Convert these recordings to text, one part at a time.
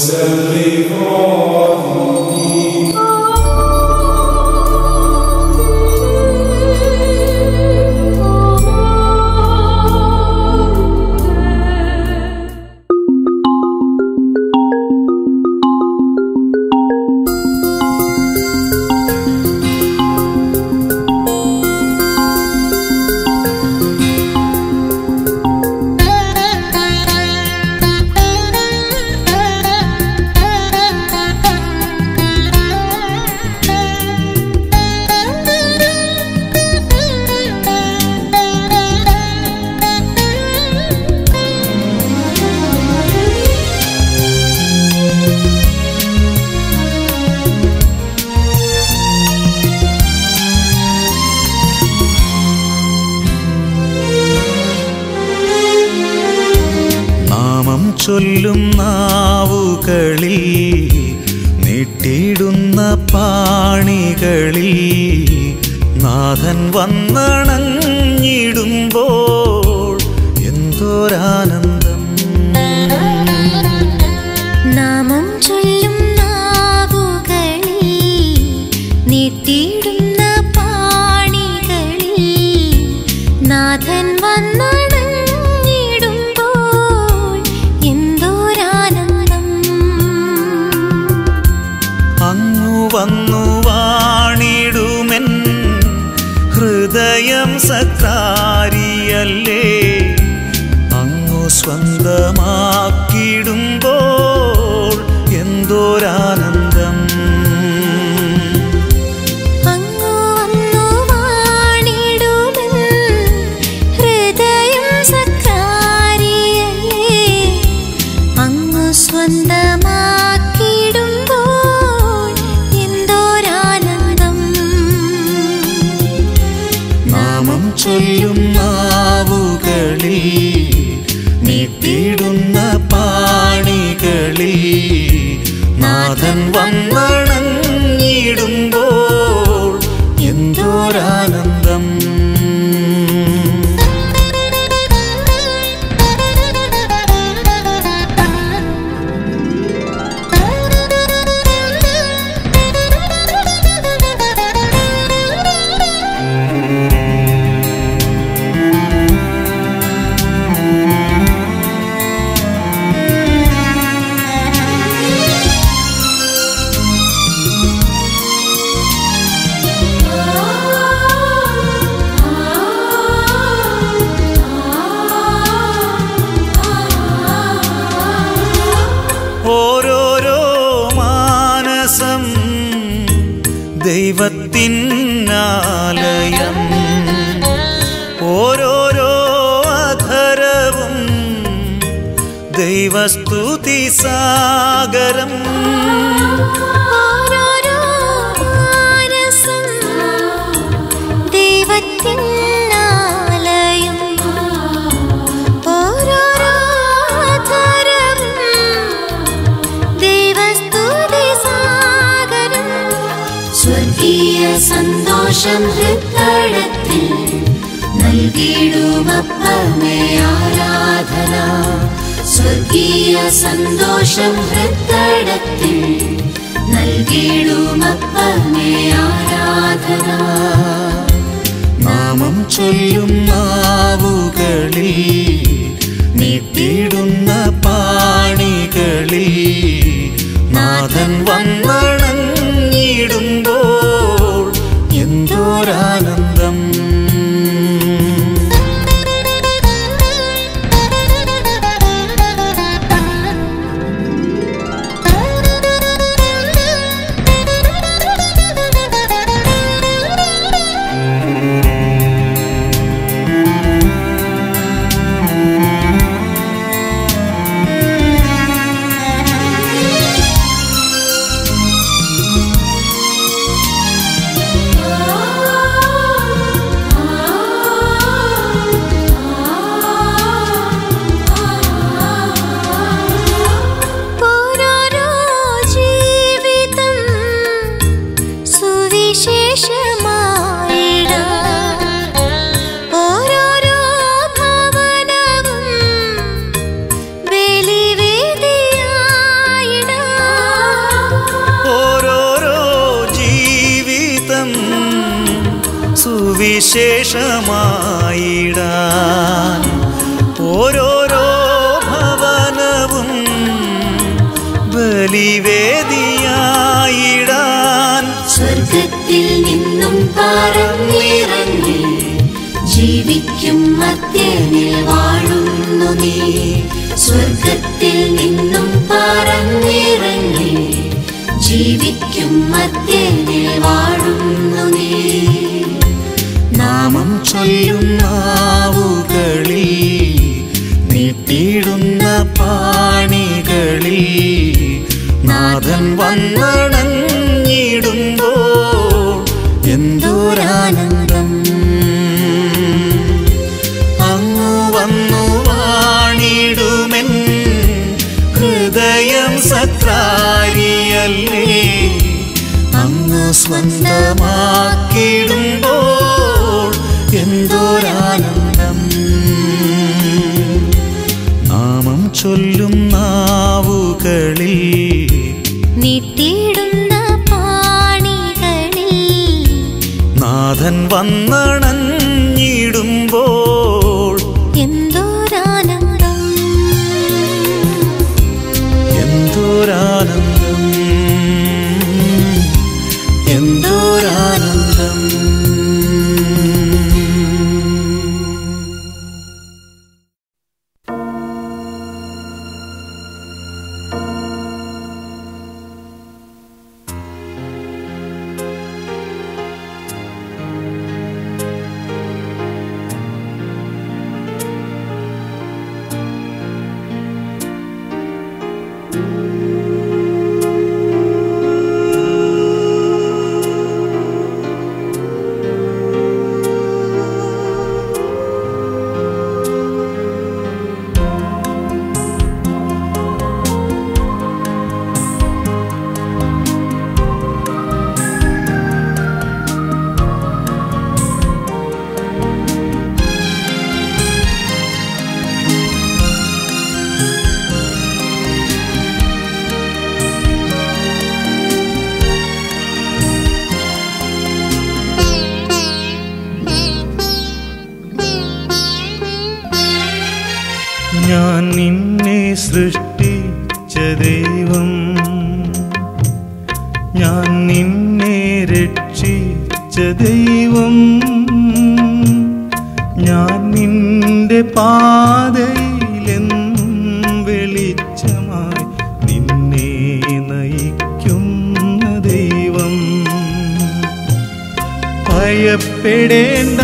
ചൊല്ലും നാവുകളിൽ നീട്ടിയിടുന്ന പാണികളിൽ നാഥൻ വന്നണഞ്ഞിടുമ്പോൾ എന്തോരാനന്ദം. നാമം ചൊല്ലും നാവുകളിൽ നീട്ടിയിടുന്ന പാണികളിൽ നാഥൻ വന്നണഞ്ഞിടുമ്പോൾ എന്തോരാനന്ദം. അങ്ങു വന്നു വാണിടുമെൻ ഹൃദയം സക്രാരിയല്ലേ, അങ്ങു സ്വന്തമാക്കിടുമ്പോൾ എന്തോരാനന്ദം. അങ്ങു വന്നു വാണിടുമെൻ ഹൃദയം സക്രാരിയല്ലേ, അങ്ങു സ്വന്തമാക്കിടുമ്പോൾ എന്തോരാനന്ദം. നാമം ചൊല്ലും നാവുകളിൽ നീട്ടിയിടുന്ന പാണികളിൽ നാഥൻ വന്നണഞ്ഞിടുമ്പോൾ എന്തോരാനന്ദം. ഓരോരോ മാനസം ദൈവത്തിനാലയം, ഓരോരോ അധരവും ദൈവസ്തുതി സാഗരം. ഓരോരോ മാനസം ദൈവത്തിനാലയം, ഓരോരോ അധരവും ദൈവസ്തുതി സാഗരം. സ്വർഗീയ സന്തോഷം ഹൃദയത്തിൽ നൽകിടുമപ്പമേ ആരാധന. സ്വർഗീയ സന്തോഷം ഹൃദയത്തിൽ നൽകിടുമപ്പമേ ആരാധന. നാമം ചൊല്ലും നാവുകളിൽ നീട്ടിയിടുന്ന പാണികളിൽ നാഥൻ വന്നണഞ്ഞിടുമ്പോൾ എന്തോരാനന്ദം. സുവിശേഷമായിടാൻ ഓരോരോ ഭവനവും ബലിവേദിയായിടാൻ സ്വർഗത്തിൽ നിന്നും പറന്നിറങ്ങി ജീവിക്കും മധ്യനിൽ വാഴുന്നു നീ. സ്വർഗത്തിൽ നിന്നും പറന്നിറങ്ങി ജീവിക്കും മധ്യനിൽ വാഴുന്നു നീ. നാമം ചൊല്ലും നാവുകളിൽ നീട്ടിയിടുന്ന പാണികളിൽ നാഥൻ വന്നണഞ്ഞിടുമ്പോൾ എന്തോരാനന്ദം. അങ്ങു വന്നു വാണിടുമെൻ ഹൃദയം സത്രാരിയല്ലേ. അങ്ങു സ്വന്തമാക്കിടുമ്പോൾ എന്തോരാനന്ദം. നാമം ചൊല്ലും നാവുകളിൽ നീട്ടിയിടുന്ന പാണികളിൽ നാഥൻ വന്നണഞ്ഞിടുമ്പോൾ എന്തോരാനന്ദം. എന്തോരാനന്ദം. എന്തോരാനന്ദം. ഞാൻ നിന്നെ സൃഷ്ടിച്ച ദൈവം, ഞാൻ നിന്നെ രക്ഷിച്ച ദൈവം, ഞാൻ നിന്റെ പാതയിലെന്നും വെളിച്ചമായി നിന്നെ നയിക്കുന്ന ദൈവം. ഭയപ്പെടേണ്ട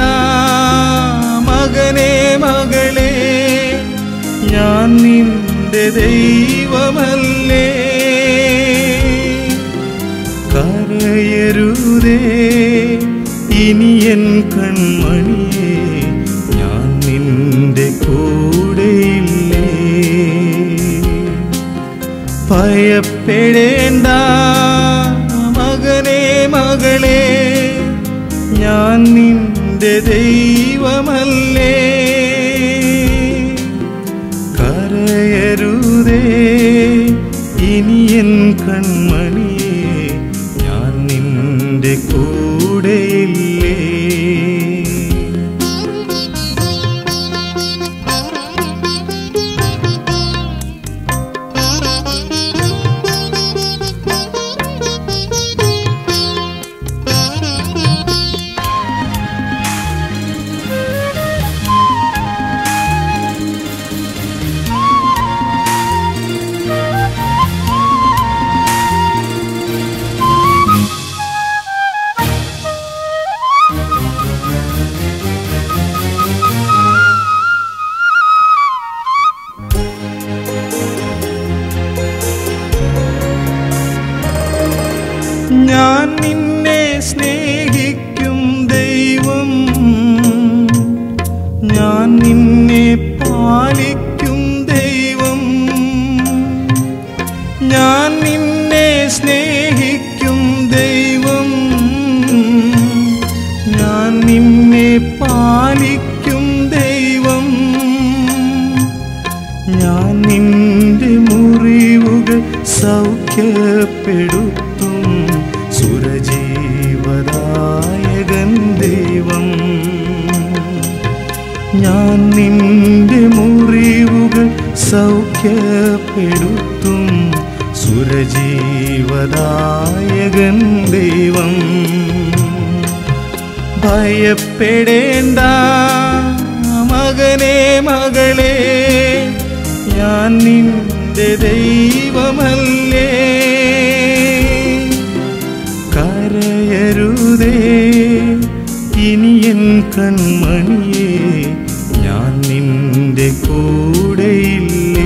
മകനേ മകളേ, ഞാൻ നിന്റെ ദൈവമല്ലേ. കരയരുതേ ഇനി എൻ കൺമണിയേ, ഞാൻ നിന്റെ കൂടെയില്ലേ. ഭയപ്പെടേണ്ട മകനേ മകളേ, ഞാൻ നിന്റെ ദൈവമല്ലേ. കരയരുതേ ഇനി എൻ കൺമണിയേ, ഞാൻ നിന്റെ കൂടെയില്ലേ. ഞാൻ നിന്നെ സ്നേഹിക്കും ദൈവം, ഞാൻ നിന്നെ പാലിക്കും ദൈവം, ഞാൻ നിന്നെ സ്നേഹിക്കും ദൈവം, ഞാൻ നിന്നെ പാലിക്കും ദൈവം, ഞാൻ നിന്റെ മുറിവുകൾ സൗഖ്യപ്പെടുത്തും സുരജീവദായകൻ ദൈവം. സൗഖ്യപ്പെടുത്തും സുരജീവദായകൻ ദൈവം. ഭയപ്പെടേണ്ട മകനേ മകളേ, ഞാൻ നിന്റെ ദൈവമല്ലേ. കരയരുതേ ഇനി എൻ കൺമണിയേ, ഞാൻ നിന്റെ കൂടെയില്ലേ.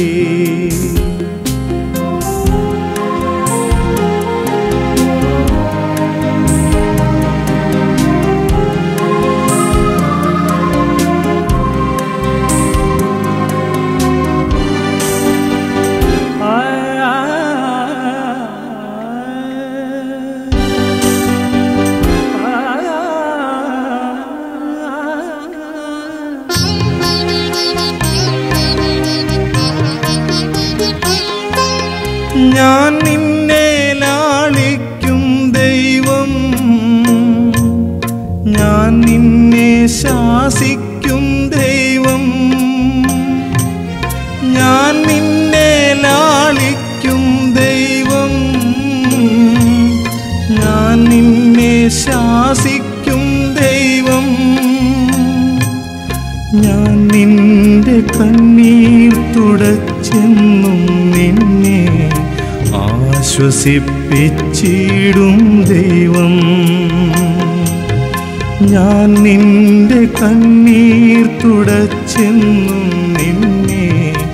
ഞാൻ നിന്നെ ലാളിക്കും ദൈവം, ഞാൻ നിന്നെ ശാസിക്കും ദൈവം. ഞാൻ നിന്നെ ലാളിക്കും ദൈവം, ഞാൻ നിന്നെ ശാസിക്കും ദൈവം. ഞാൻ നിന്റെ കണ്ണീർ തുടച്ചെന്നും നിന്നെ ആശ്വസിപ്പിച്ചിടും ദൈവം. ഞാൻ നിന്റെ കണ്ണീർ തുടച്ചെന്നും നിന്നെ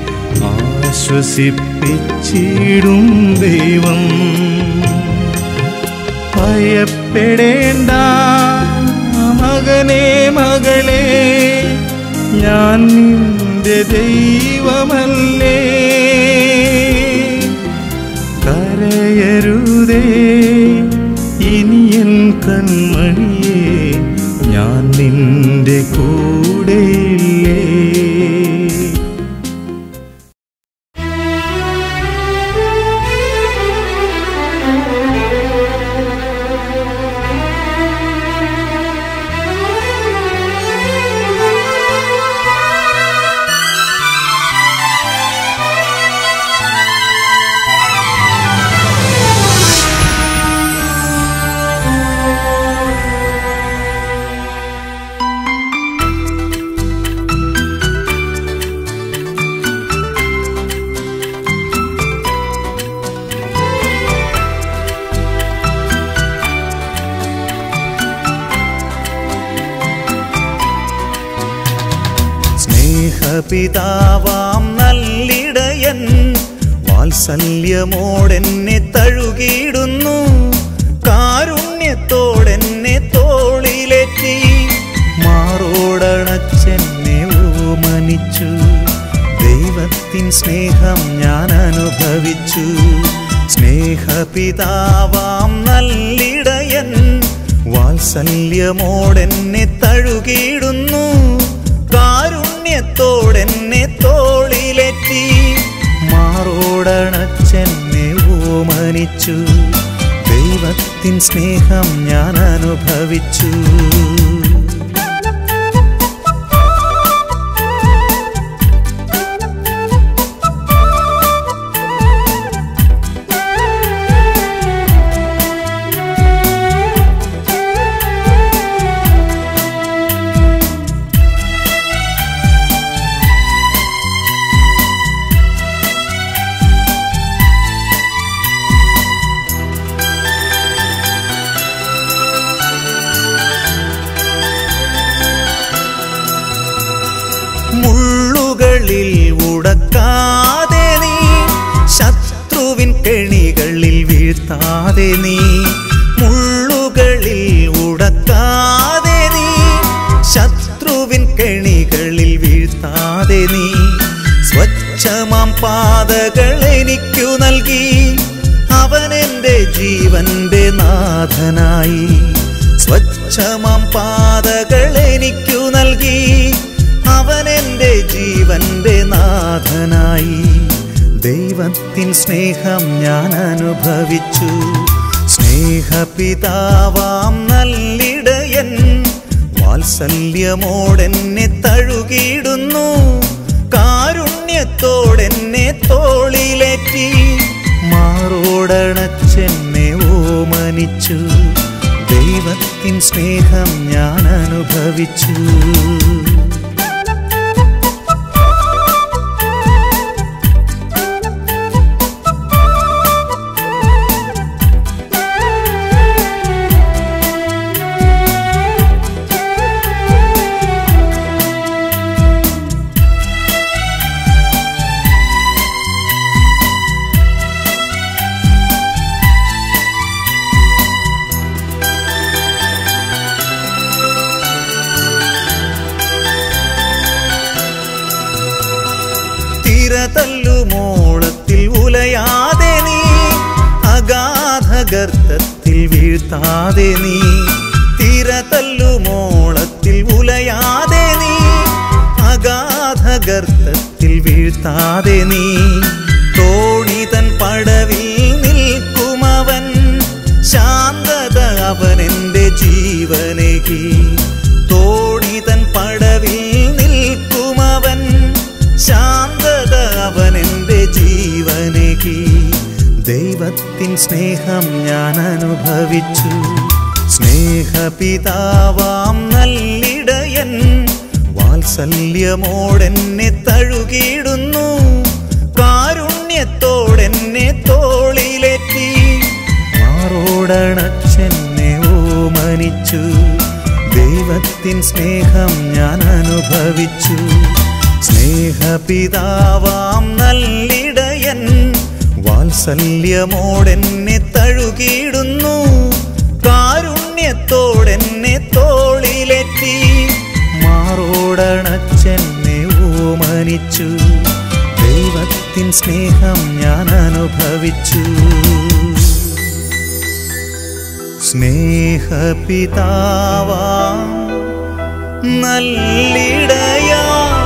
ആശ്വസിപ്പിച്ചിടും ദൈവം. ഭയപ്പെടേണ്ട മകനേ മകളേ, ഞാൻ നിന്റെ ദൈവമല്ലേ. കരയരുതേ ഇനി എൻ കൺമണിയേ, ഞാൻ നിന്റെ കൂടെയില്ലേ. പിതാവാം നല്ലിടയൻ വാത്സല്യമോടെന്നെ തഴുകിയിടുന്നു. കാരുണ്യത്തോടെന്നെ തോളിലേറ്റി മാറോടണച്ചെന്നെ ഓമനിച്ചു. ദൈവത്തിൻ സ്നേഹം ഞാൻ അനുഭവിച്ചു. സ്നേഹപിതാവാം നല്ലിടയൻ വാത്സല്യമോടെന്നെ തഴുകിയിടുന്നു. കാരുണ്യത്തോടെന്നെ തോളിലേറ്റി മാറോടണച്ചെന്നെ ഓമനിച്ചു. ദൈവത്തിൻ സ്നേഹം ഞാൻ അനുഭവിച്ചു. മുള്ളുകളിൽ ഉടക്കാതെ നീ, ശത്രുവിൻ കെണികളിൽ വീഴ്ത്താതെ നീ. മുള്ളുകളിൽ ഉടക്കാതെ നീ, ശത്രുവിൻ കെണികളിൽ വീഴ്ത്താതെ നീ. സ്വച്ഛമാം പാതകൾ എനിക്കു നൽകി അവൻ എൻ്റെ ജീവന്റെ നാഥനായി. സ്വച്ഛമാം പാതകൾ എനിക്കു നൽകി അവൻ എൻ്റെ ജീവന്റെ നാഥനായി. ദൈവത്തിൻ സ്നേഹം ഞാൻ അനുഭവിച്ചു. സ്നേഹപിതാവാം നല്ലിടയൻ വാത്സല്യമോടെന്നെ തഴുകിയിടുന്നു. കാരുണ്യ കാരുണ്യത്തോടെന്നെ തോളിലേറ്റി മാറോടണച്ചെന്നെ ഓമനിച്ചു. ദൈവത്തിൻ സ്നേഹം ഞാൻ അനുഭവിച്ചു. തിരതല്ലുമോളത്തിൽ ഉലയാതെ നീ, അഗാധഗർത്തത്തിൽ വീഴ്ത്താതെ നീ. തിരതല്ലുമോളത്തിൽ ഉലയാതെ നീ, അഗാധഗർത്തത്തിൽ വീഴ്ത്താതെ നീ. തോണി തൻ പടവിൽ നിൽക്കുമവൻ, ശാന്തത അവനെന്റെ ജീവനേകി. തോണി തൻ പടവിൽ നിൽക്കുമവൻ, ശാന്തത അവനെന്റെ ജീവനേകി. ദൈവത്തിൻ സ്നേഹം ഞാൻ അനുഭവിച്ചു. സ്നേഹപിതാവാം നല്ലിടയൻ വാത്സല്യമോടെന്നെ തഴുകിയിടുന്നു. കാരുണ്യത്തോടെന്നെ തോളിലേറ്റി മാറോടണച്ചെന്നെ ഓമനിച്ചു. ദൈവത്തിൻ സ്നേഹം ഞാൻ അനുഭവിച്ചു. സ്നേഹപിതാവാം നല്ലിടയൻ വാത്സല്യമോടെന്നെ തഴുകിയിടുന്നു. കാരുണ്യത്തോടെന്നെ തോളിലേറ്റി മാറോടണച്ചെന്നെ ഓമനിച്ചു. ദൈവത്തിൻ സ്നേഹം ഞാൻ അനുഭവിച്ചു. സ്നേഹപിതാവാം നല്ലിടയാ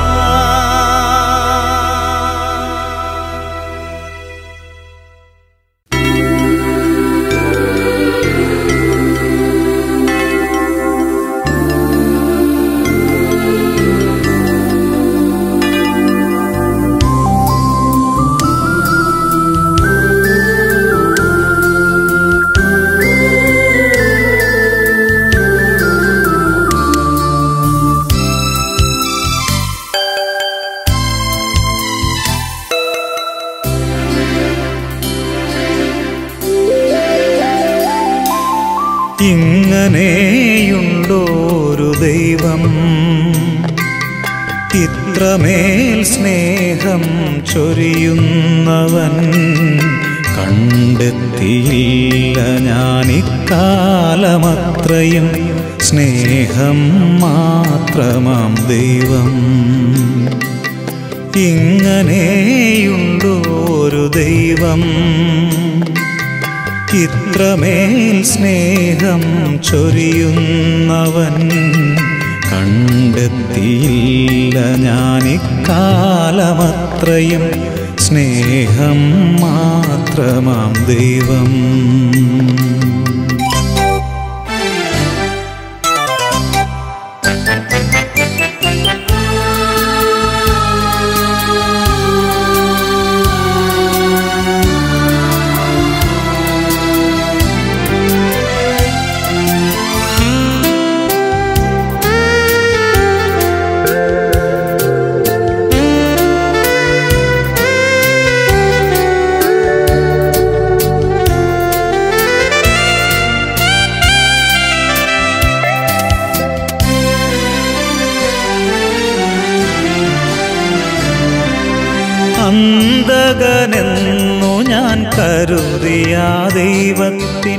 ഇങ്ങനെയുണ്ടോരു ദൈവം, ഇത്രമേൽ സ്നേഹം ചൊരിയുന്നവൻ. കണ്ടെത്തിയില്ല ഞാനിക്കാലമത്രയും സ്നേഹം മാത്രമാം ദൈവം. ഇങ്ങനെയുണ്ടോരു ദൈവം, ഇത്രമേൽ സ്നേഹം ചൊരിയുന്നവൻ. കണ്ടെത്തിയില്ല ഞാനിക്കാലമത്രയും സ്നേഹം മാത്രമാം ദൈവം. അന്തകനെന്നു ഞാൻ കരുതിയ ദൈവത്തിൻ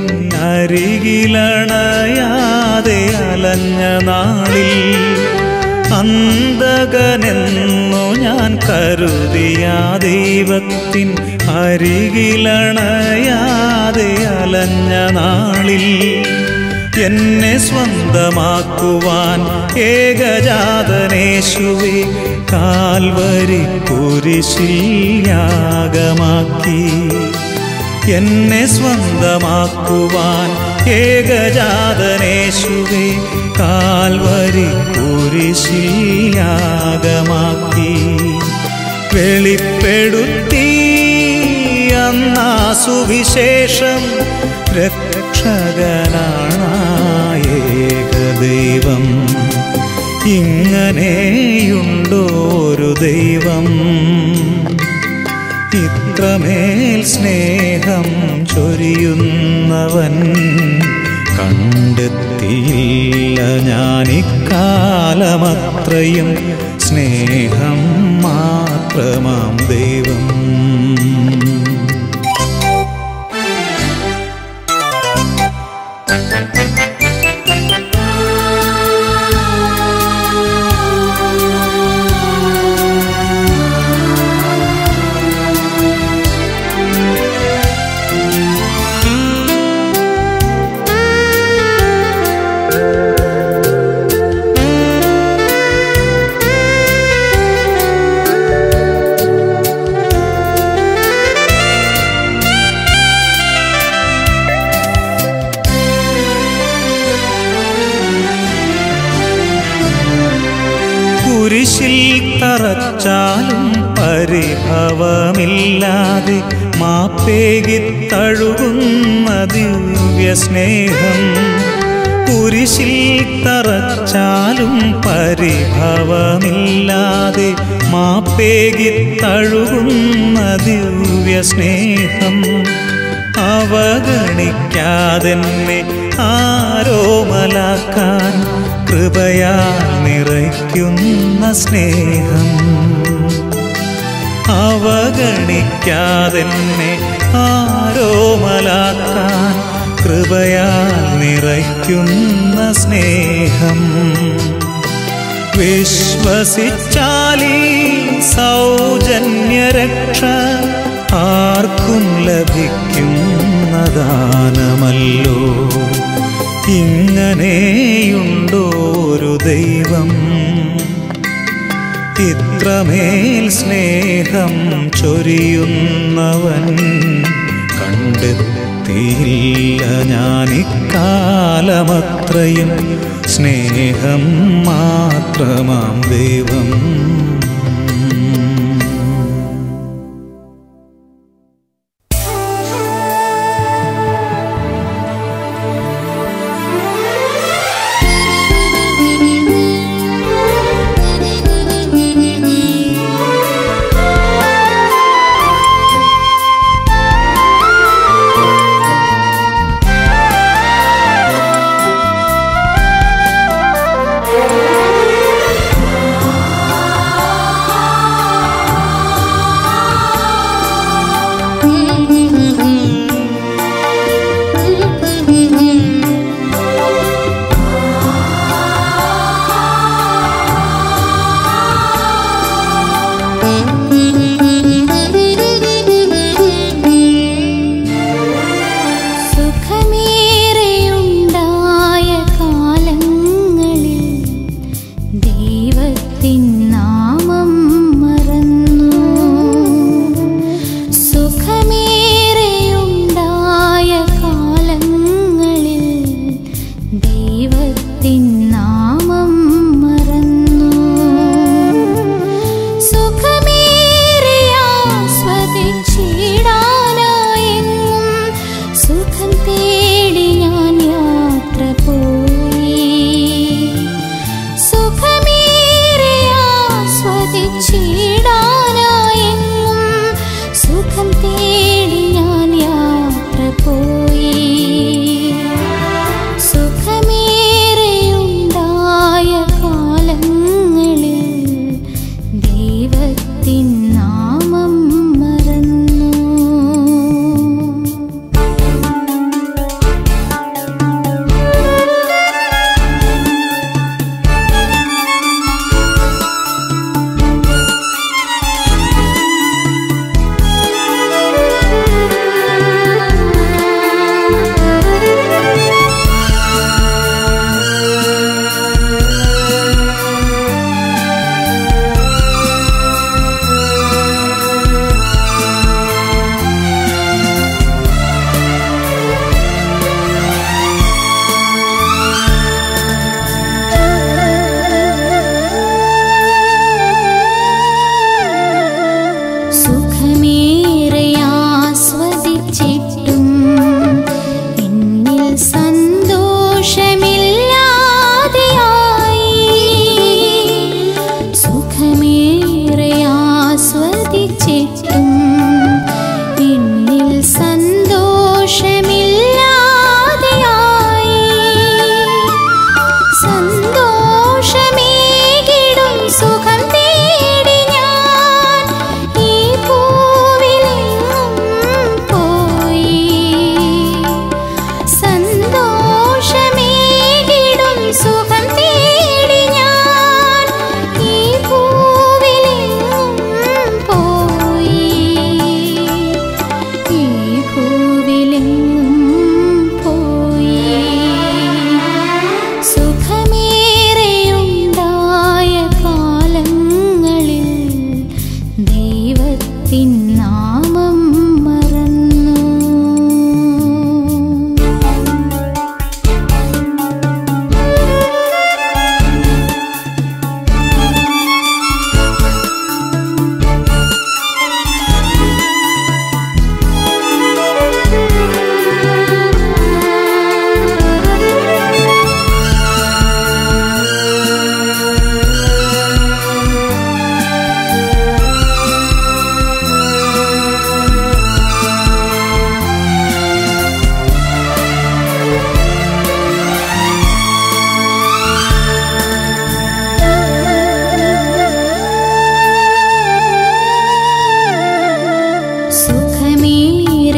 അരികിലണയാതെ അലഞ്ഞ നാളിൽ, അന്തകനെന്നു ഞാൻ കരുതിയ ദൈവത്തിൻ അരികിലണയാതെ അലഞ്ഞ നാളിൽ, എന്നെ സ്വന്തമാക്കുവാൻ ഏകജാതനേശുവേ കാൽവരി കുരിശിൽ യാഗമാക്കി. എന്നെ സ്വന്തമാക്കുവാൻ ഏകജാതനേശുവേ കാൽവരി കുരിശിൽ യാഗമാക്കി. വെളിപ്പെടുത്തി അന്നാ സുവിശേഷം. രക്ഷകനാണേകദൈവം, ഇങ്ങനെയുണ്ടോരു ദൈവം. ഇത്രമേൽ സ്നേഹം ചൊരിയുന്നവൻ കണ്ടെത്തിയില്ല ഞാനിക്കാലമത്രയും. സ്നേഹം മാത്രമാം ദൈവം. കുരിശിൽ തറച്ചാലും പരിഭവമില്ലാതെ മാപ്പേകി തഴുകുന്ന ദിവ്യസ്നേഹം. കുരിശിൽ തറച്ചാലും പരിഭവമില്ലാതെ മാപ്പേകി തഴുകുന്ന ദിവ്യസ്നേഹം. അവഗണിക്കാതെന്നെ ആരോമലാക്കാൻ കൃപയാൽ നിറയ്ക്കുന്ന സ്നേഹം. അവഗണിക്കാതെന്നെ ആരോമലാക്കാൻ കൃപയാൽ നിറയ്ക്കുന്ന സ്നേഹം. വിശ്വസിച്ചാലീ സൗജന്യരക്ഷ ആർക്കും ലഭിക്കുന്ന ദാനമല്ലോ. ഇങ്ങനെയുണ്ടോരു ദൈവം, ഇത്രമേൽ സ്നേഹം ചൊരിയുന്നവൻ കണ്ടെത്തിയില്ല ഞാനിക്കാലമത്രയും. സ്നേഹം മാത്രമാം ദൈവം. നാമം മറന്നു സുഖമേ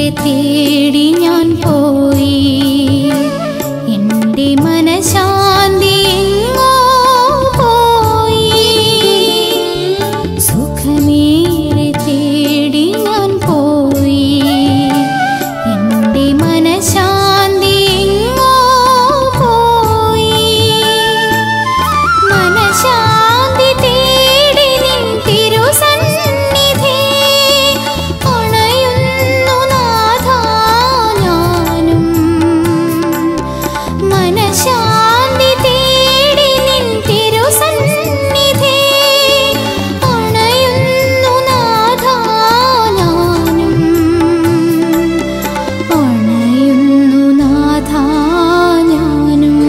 തേടി ഞാൻ പോയി, എൻ്റെ മനഃശാന്തി എങ്ങോ പോയി. സുഖമേറെ തേടി ഞാൻ പോയി, എൻ്റെ മനഃശാന്തി എങ്ങോ പോയി. മനഃശാന്തി തേടി നിൻ തിരുസന്നിധി അണയുന്നു നാഥാ ഞാനും. മനഃശാന്തി തേടി നിൻ തിരുസന്നിധി അണയുന്നു നാഥാ ഞാനും. അണയുന്നു നാഥാ ഞാനും.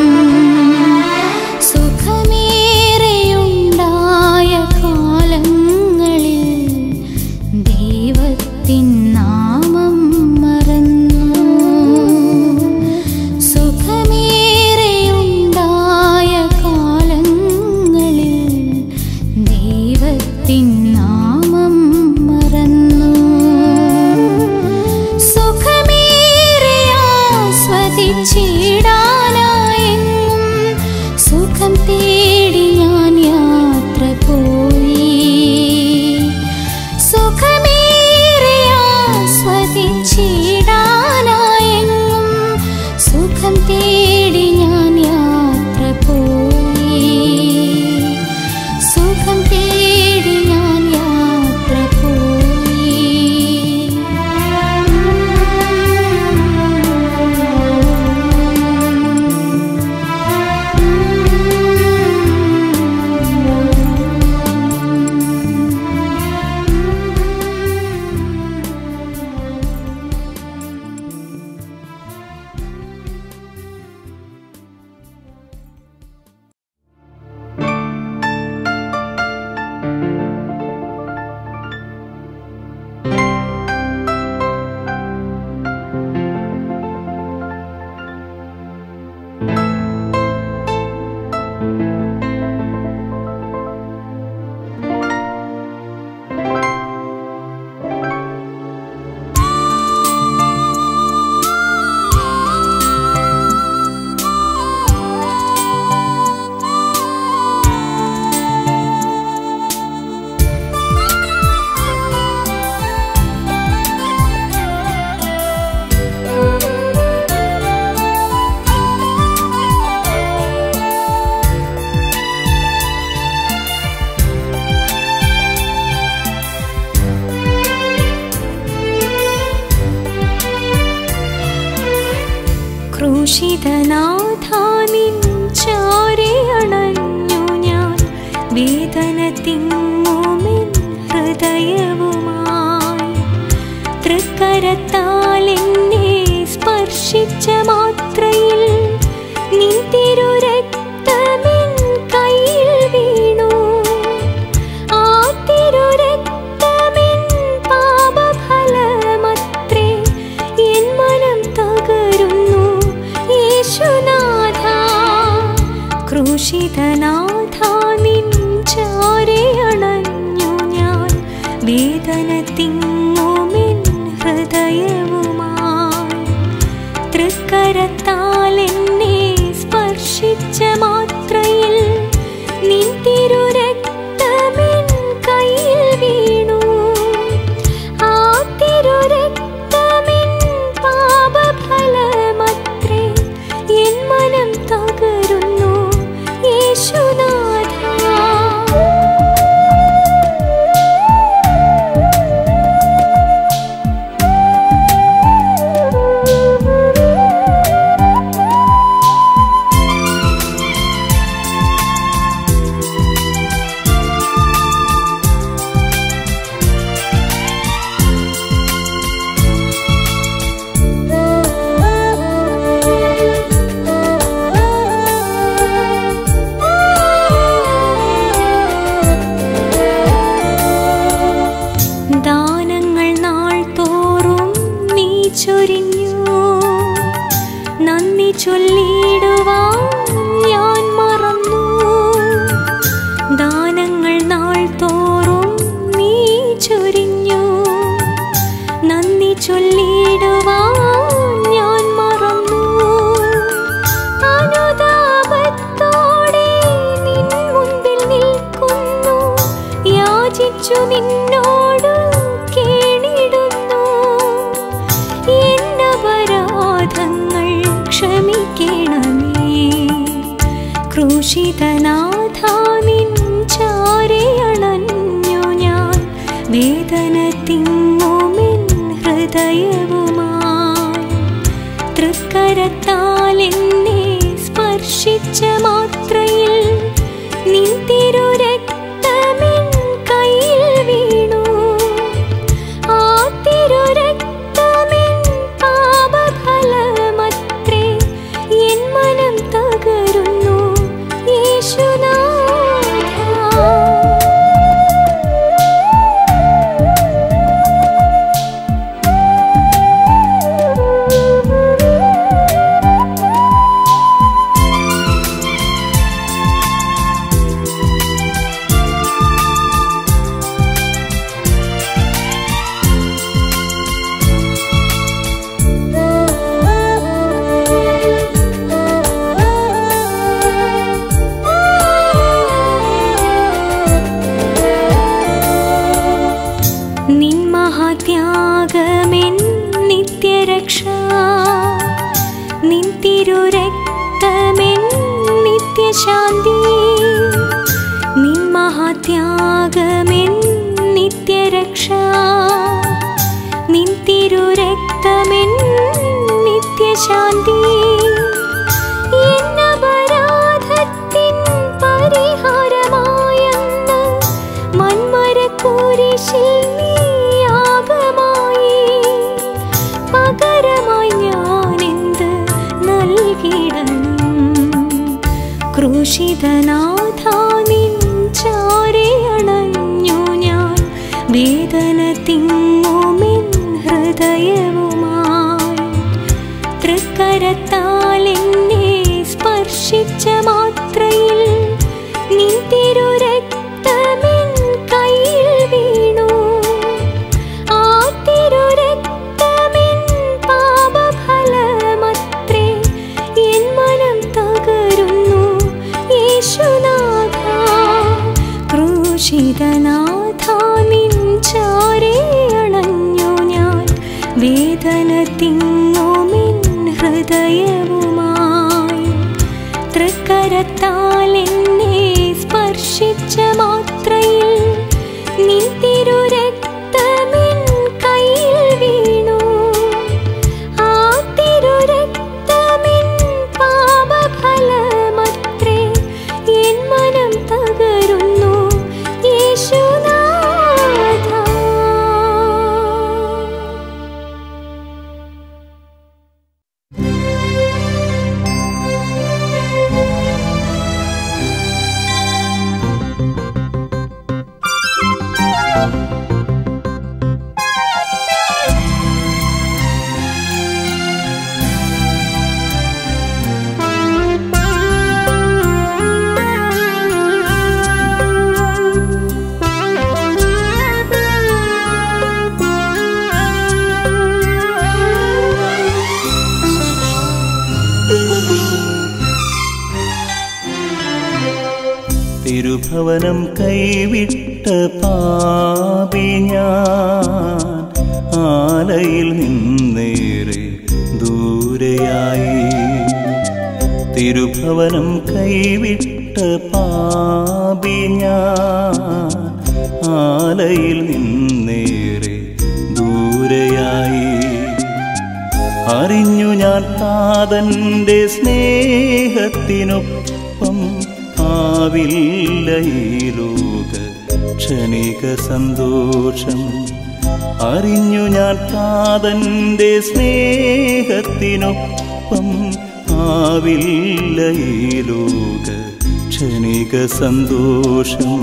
സുഖമേറെയുണ്ടായ കാലങ്ങളിൽ ദൈവത്തിൻ നാമം മറന്നു. സുഖമേറെയുണ്ടായ കാലങ്ങളിൽ ദൈവത്തിൻ നാമം മറന്നു. സുഖമേറെ ആസ്വദിച്ചിടാനായെങ്ങും സുഖം തേടി ഞാൻ യാത്ര പോയി. സുഖമേറെ ആസ്വദിച്ചിടാനായെങ്ങും സുഖം തേടി ഞാൻ യാത്ര പോയി. സുഖം തേടി ഞാൻ യാത്ര പോയി. ക്രൂശിതനാഥാ നിൻ ചാരി അണഞ്ഞു ഞാൻ, വേദന തിങ്ങുമെൻ ഹൃദയവുമായി. തൃക്കരത്താൽ എന്നെ സ്പർശിച്ച മാത്രയിൽ നിൻ തിരുരക്തമെൻ കയ്യിൽ വീണു. ആ തിരുരക്തമെൻ പാപഫലമത്രേ, എൻ മനം തകരുന്നു യേശുനാഥാ. ക്രൂശിതനാഥാ നിൻ ചാരി അണഞ്ഞു ഞാൻ, വേദന തിങ്ങുമെൻ ഹൃദയവുമായി. തൃക്കരത്താൽ എന്നെ സ്പർശിച്ച മാത്രയിൽ നിൻ തിരുരക്തമെൻ കയ്യിൽ വീണു. ആ തിരുരക്തമെൻ പാപഫലമത്രേ, എൻ മനം തകരുന്നു യേശുനാഥാ. ദാനങ്ങൾ നാൾ തോറും നീ ചൊരിഞ്ഞു, നന്ദി ചൊല്ലിടുവാൻ ഞാൻ മറന്നു. ദാനങ്ങൾ നാൾ തോറും നീ ചൊരിഞ്ഞു, നന്ദി ചൊല്ലി ക്രൂശിതനാഥാ നിൻ ചാരയണഞ്ഞു ഞാൻ വേദന തിങ്ങുമെൻ ഹൃദയവുമായി. തൃക്കരത്താൽ എന്നെ സ്പർശിച്ച മാത്രയിൽ നിൻ തിരുരക്തമെൻ കയ്യിൽ വീണു. ആ തിരുരക്തമെൻ പാപഫലമത്രേ. എൻ മനം തകരുന്നു യേശുനാഥാ. നിൻ മഹാത്യാഗമെൻ നിത്യരക്ഷ, നിൻ തിരുരക്തമെൻ നിത്യശാന്തി. നിൻ മഹാത്യാഗമെൻ നിത്യരക്ഷ, നിൻ തിരുരക്തമെൻ നിത്യശാന്തി. എന്നപരാധത്തിൻ പരിഹാരമായെന്ന് മന്മരക്കുരിശിൽ നീയാഗമായി. പകരമായി ഞാനെന്ത് നൽകിടണം? ക്രൂശിതനാഥാ നിൻ ചാരയണഞ്ഞു ഞാൻ വേദന തിങ്ങുമെൻ ഹൃദയവുമായി. തൃക്കരത്താൽ എന്നെ സ്പർശിച്ച മാത്രയിൽ നിൻ തിരുരക്തമെൻ കയ്യിൽ വീണു. ആ തിരുരക്തമെൻ പാപഫലമത്രേ. എൻ മനം തകരുന്നു യേശുനാഥാ. ക്രൂശിതനാഥാ നിൻ ചാരയണഞ്ഞു ഞാൻ വേദന തിങ്ങുമെൻ ഹൃദയവുമായി. തൃക്കരത്താൽ എന്നെ സ്പർശിച്ച മാത്രയിൽ നിൻ തിരുരക്തമെൻ കയ്യിൽ വീണു. ആ തിരുരക്തമെൻ പാപഫലമത്രേ. എൻ മനം തകരുന്നു യേശുനാഥാ. തിരുഭവനം കൈവിട്ട പാപി ഞാൻ, ആലയിൽ നിന്നേറെ ദൂരെയായി. തിരുഭവനം കൈവിട്ട പാപി ഞാൻ, ആലയിൽ നിന്നേറെ ദൂരെയായി. അറിഞ്ഞു ഞാൻ താതന്റെ സ്നേഹത്തിനൊപ്പം ആവില്ല ഈ ലോക ക്ഷണിക സന്തോഷം. അറിഞ്ഞു ഞാൻ താതന്റെ സ്നേഹത്തിനൊപ്പം ആവില്ല ഈ ലോക ക്ഷണിക സന്തോഷം.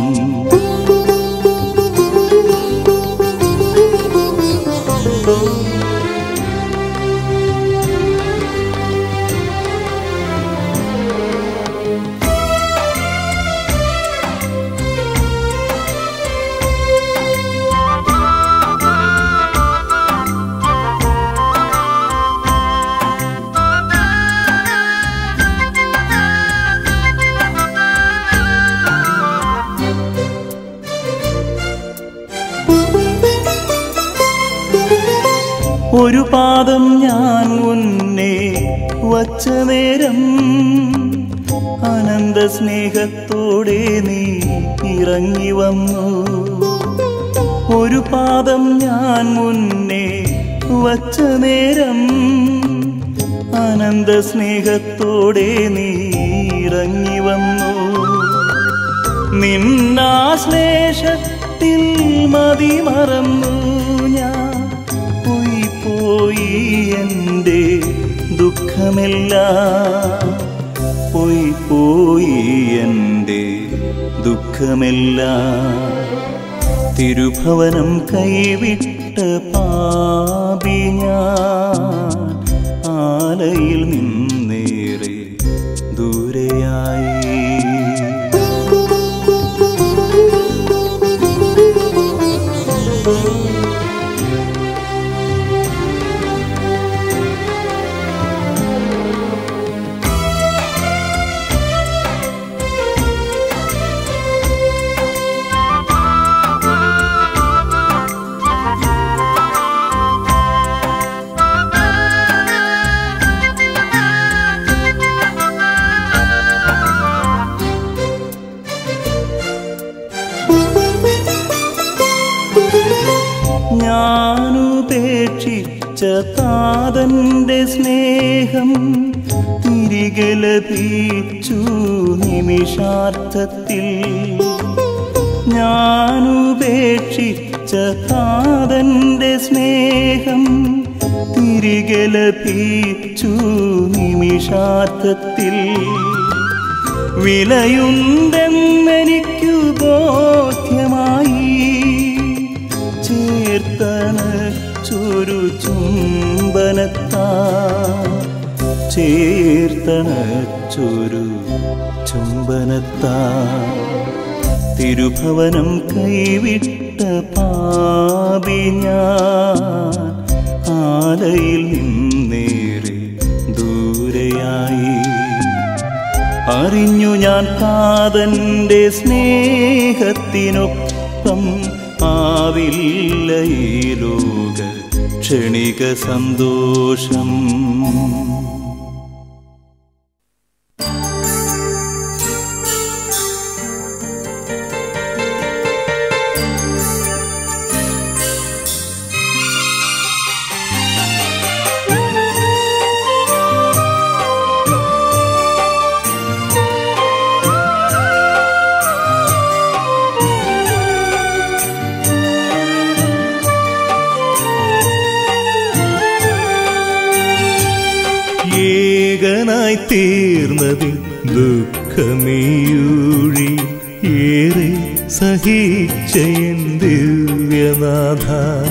ഒരു പാദം ഞാൻ മുന്നേ വച്ച നേരം അനന്ത സ്നേഹത്തോടെ നീ ഇറങ്ങി വന്നു. ഒരു പാദം ഞാൻ മുന്നേ വച്ച നേരം അനന്ത സ്നേഹത്തോടെ നീ ഇറങ്ങി വന്നു. നിന്നാശ്ലേഷത്തിൽ മതി മറന്നു ഞാൻ. പോയി എൻ്റെ ദുഃഖമെല്ലാം, പോയി എൻ്റെ ദുഃഖമെല്ലാം. തിരുഭവനം കൈവിട്ട പാപി ഞാൻ, ആലയിൽ നിന്നേറെ ദൂരെയായി. ഞാനുപേക്ഷിച്ച താതന്റെ സ്നേഹം തിരികെ ലഭിച്ചു നിമിഷാർത്ഥത്തിൽ. ഞാനുപേക്ഷിച്ച താതന്റെ സ്നേഹം തിരികെ ലഭിച്ചു നിമിഷാർത്ഥത്തിൽ. വിലയുണ്ടെന്നെനിക്കു ബോധ്യമായി, ചേർത്തണച്ചൊരു ചുംബനത്താ, ചേർത്തണച്ചൊരു ചുംബനത്താ. തിരുഭവനം കൈവിട്ട പാപി ഞാൻ, ആലയിൽ നിന്നേറെ ദൂരെയായി. അറിഞ്ഞു ഞാൻ താതന്റെ സ്നേഹത്തിനൊപ്പം ആവില്ല ഈ ലോക ക്ഷണിക സന്തോഷം. ഏകനായി തീർന്നതിൽ ദുഃഖമേയൂഴി ഏറെ സഹിച്ച എൻ ദിവ്യനാഥ.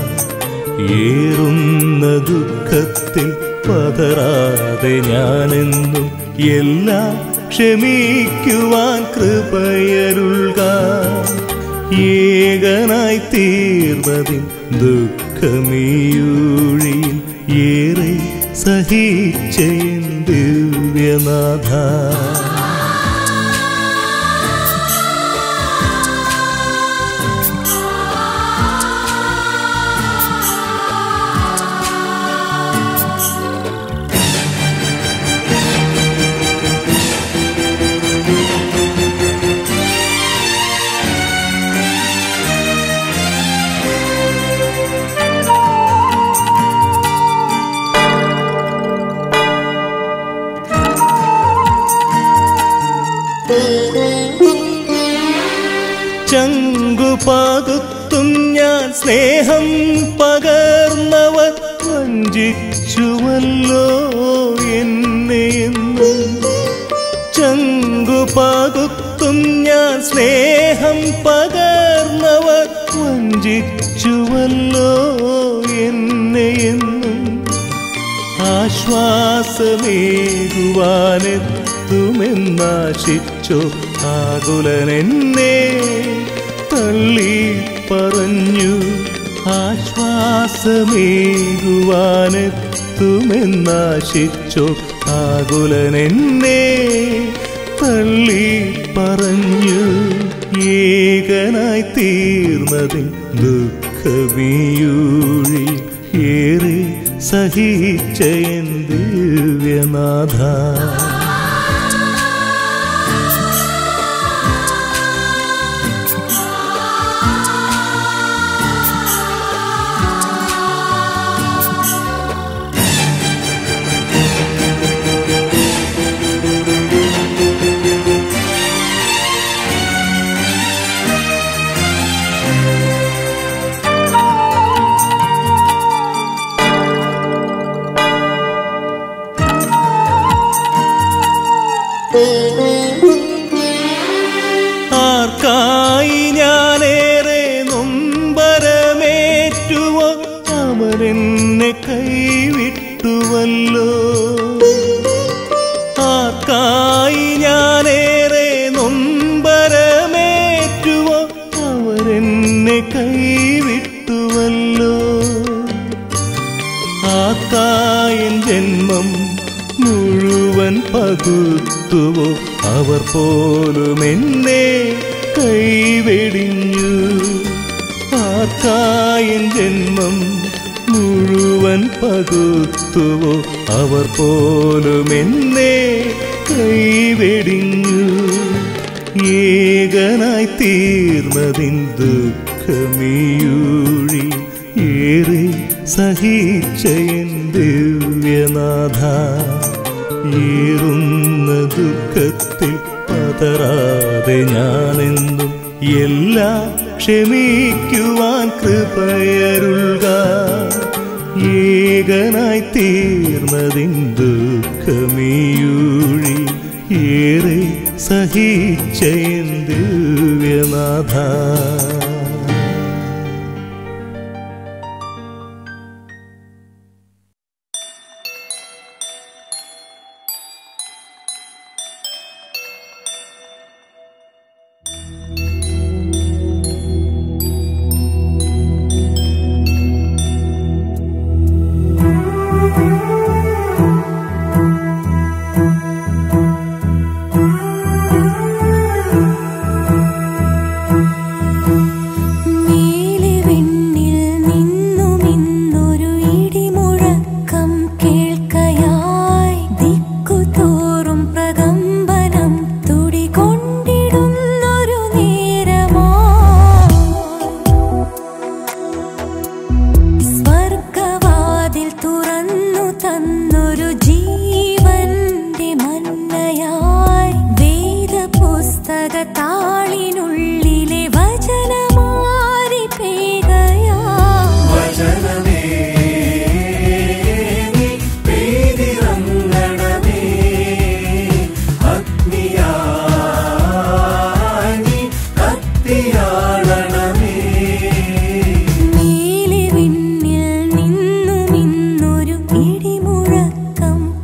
ഏറുന്ന ദുഃഖത്തിൽ പതറാതെ ഞാനെന്നും എല്ലാം ക്ഷമിക്കുവാൻ കൃപയരുൾക. ഏകനായി തീർന്നതിൽ ദുഃഖമേയൂഴിയിൽ ഏറെ സഹിച്ച എൻ ദിവ്യനാഥ. ചങ്കുപകുത്തും ഞാൻ സ്നേഹം പകർന്നവർ വഞ്ചിച്ചുവല്ലോ എന്നെയെന്നും. ചങ്കുപകുത്തും ഞാൻ സ്നേഹം പകർന്നവർ വഞ്ചിച്ചുവല്ലോ എന്നെയെന്നും. ആശ്വാസമേകുവാനെത്തുമെന്നാശിച്ചോ ആകുലനെന്നെ തള്ളി പറഞ്ഞു. ആശ്വാസമേകുവാനെത്തുമെന്നാശിച്ചോ ആകുലനെന്നെ തള്ളി പറഞ്ഞു. ഏകനായി തീർന്നതിൽ ദുഃഖമേയൂഴി ഏറെ സഹിച്ച എൻ ദിവ്യനാഥ. ആർക്കായി ഞാനേറെ നൊമ്പരമേറ്റുവോ അവരെന്നെ കൈവിട്ടുവല്ലോ. ആർക്കായി ഞാനേറെ നൊമ്പരമേറ്റുവോ അവരെന്നെ കൈവിട്ടുവല്ലോ. ആർക്കായൻ ജന്മം മുഴുവൻ പകുത്തുവോ അവർ പോലും എന്നെ കൈവെടിഞ്ഞു. ആർക്കായൻ ജന്മം മുഴുവൻ പകുത്തുവോ അവർ പോലും എന്നെ കൈവെടിഞ്ഞു. ഏകനായി തീർന്നതിൻ ദുഃഖമീയൂഴി ഏറെ സഹിച്ചയൻ ദിവ്യനാഥ. ഏറുന്ന ദുഃഖത്തിൽ പതറാതെ ഞാനെന്നും എല്ലാം ക്ഷമിക്കുവാൻ കൃപയരുൾക. ഏകനായി തീർന്നതിൻ ദുഃഖമീയൂഴി ഏറെ സഹിച്ചയൻ ദിവ്യനാഥ. മേലെ വിണ്ണിൽ നിന്നുമിന്നൊരു ഇടിമുഴക്കം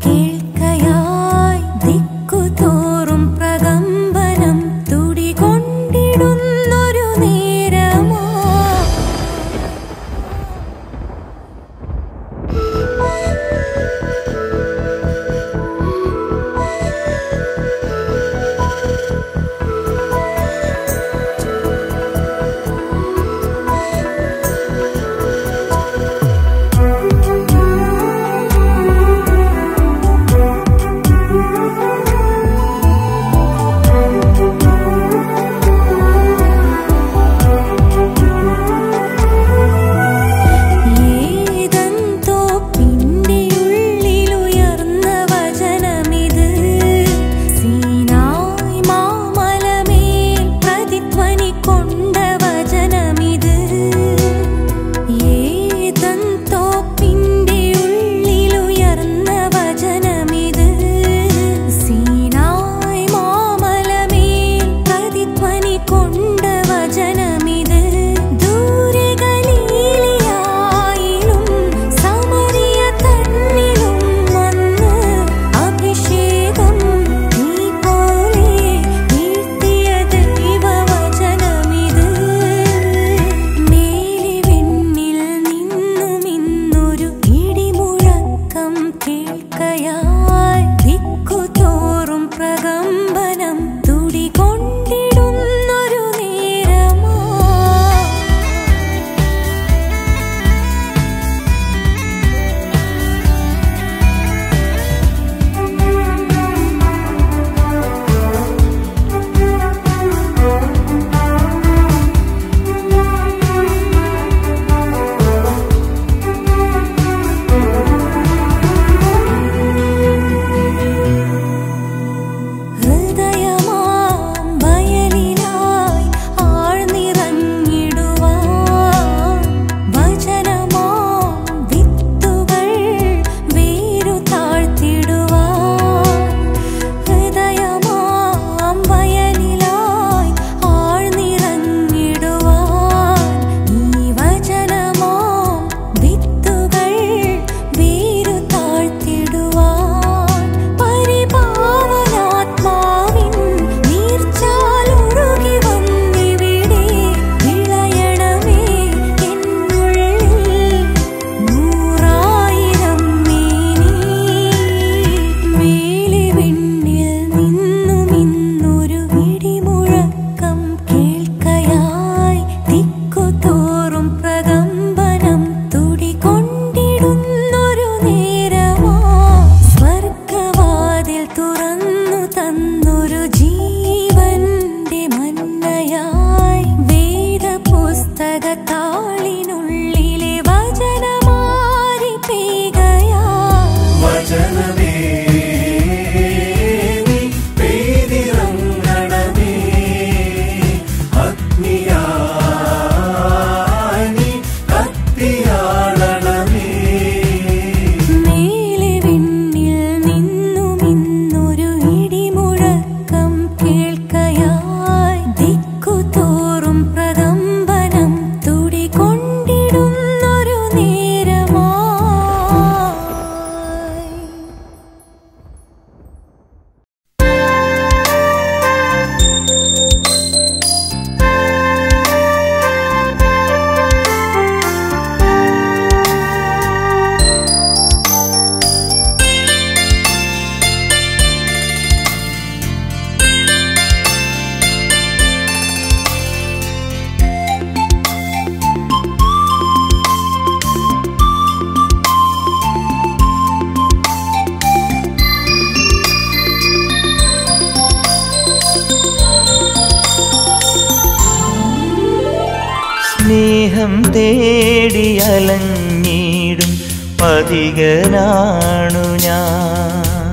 സ്നേഹം തേടി അലഞ്ഞിടും പഥികനാണു ഞാൻ.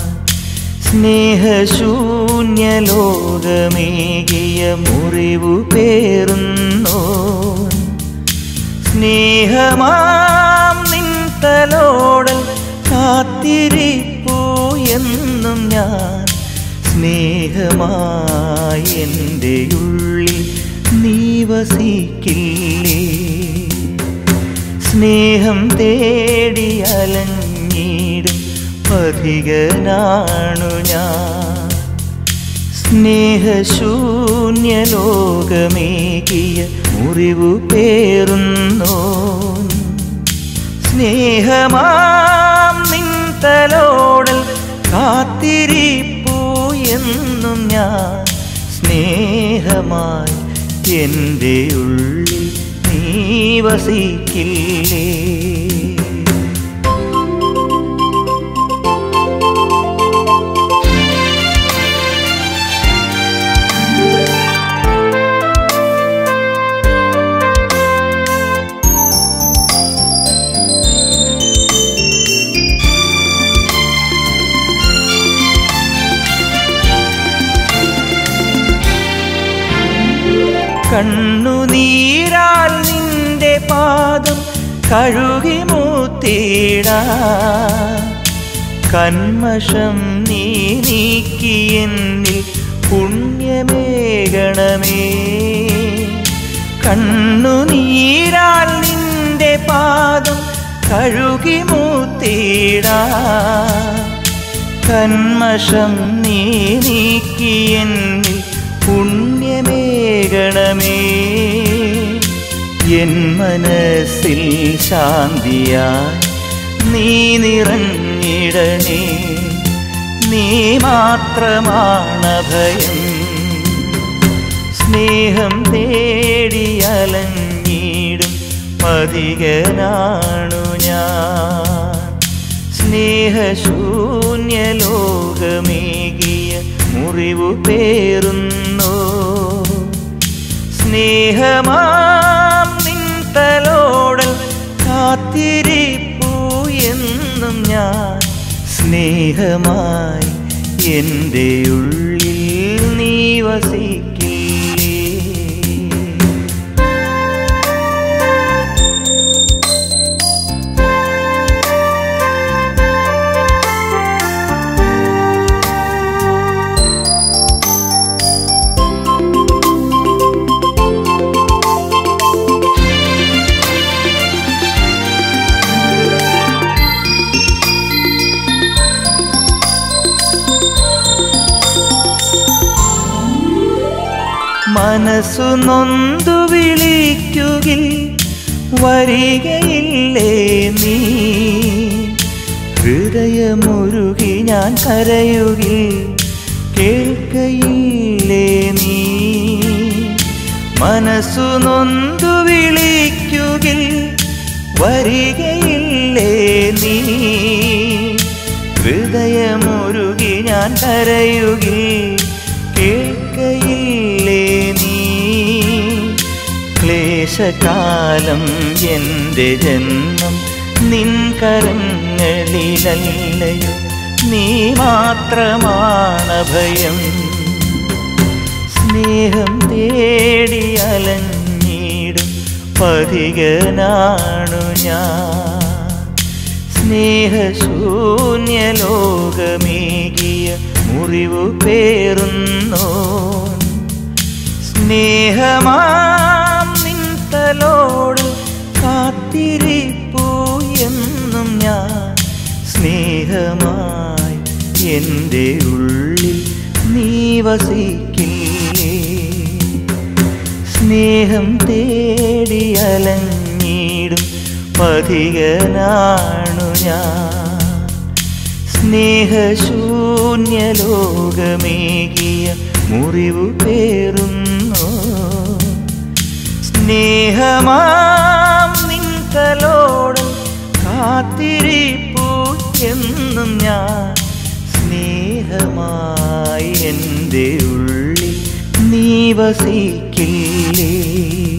സ്നേഹശൂന്യ ലോകമേകിയ മുറിവു പേറുന്നോ. സ്നേഹമാം നിൻ തലോടൽ കാത്തിരിപ്പൂ എന്നും ഞാൻ. സ്നേഹമായി എൻ്റെ ഉള്ളിൽ നീ വസിക്കില്ലേ. സ്നേഹം തേടി അലഞ്ഞിടും പഥികനാണു ഞാൻ. സ്നേഹശൂന്യ ലോകമേകിയ മുറിവു പേറുന്നോ. സ്നേഹമാം നിൻ തലോടൽ കാത്തിരിപ്പൂ എന്നും ഞാൻ. സ്നേഹമായി എൻ്റെ ഉള്ളിൽ നീ വസിക്കില്ലേ. കണ്ണുനീരാൽ നിന്റെ പാദം കഴുകി മുത്തിടാൻ. കന്മഷം നീ നീക്കി എന്നിൽ പുണ്യമേകണമേ. കണ്ണുനീരാൽ നിന്റെ പാദം കഴുകി മുത്തിടാൻ. കന്മഷം നീ നീക്കി എന്നിൽ പുണ്യമേകണമേ. എൻ മനസ്സിൽ ശാന്തിയായി നീ നിറഞ്ഞിടണേ. നീ മാത്രമാണ് ഭയം. സ്നേഹം തേടി അലഞ്ഞിടും പഥികനാണു ഞാൻ. സ്നേഹശൂന്യ ലോകമേകിയ മുറിവു പേറുന്നോ. സ്നേഹമാം നിൻ തലോടൽ കാത്തിരിപ്പൂ എന്നും ഞാൻ. സ്നേഹമായി എൻ്റെ ഉള്ളിൽ നീ വസിക്കില്ലേ. മനസ്സു നൊന്തു വിളിക്കുകിൽ വരികയില്ലേ നീ. ഹൃദയമുരുകി ഞാൻ കരയുകിൽ കേൾക്കയില്ലേ നീ. മനസ്സു നൊന്തു വിളിക്കുകിൽ വരികയില്ലേ നീ. ഹൃദയമുരുകി ഞാൻ കരയുകിൽ കേൾക്കയില്ലേ നീ. ക്ലേശകാലം എൻ്റെ ജന്മം നിൻ കരങ്ങളിലല്ലയോ. നീ മാത്രമാണ് ഭയം. സ്നേഹം തേടി അലഞ്ഞിടും പഥികനാണു ഞാൻ. സ്നേഹശൂന്യ ലോകമേകിയ മുറിവു പേറുന്നോ. സ്നേഹമാം നിൻ തലോടൽ കാത്തിരിപ്പൂ എന്നും ഞാൻ. സ്നേഹമായി എൻ്റെ ഉള്ളിൽ നീ വസിക്കില്ലേ. സ്നേഹം തേടി അലഞ്ഞിടും പഥികനാണു ഞാൻ. സ്നേഹശൂന്യ ലോകമേകിയ മുറിവു പേറുന്നോ. സ്നേഹമാം നിൻ തലോടൽ കാത്തിരിപ്പൂ എന്നും ഞാൻ. സ്നേഹമായി എൻ്റെ ഉള്ളിൽ നീ വസിക്കില്ലേ.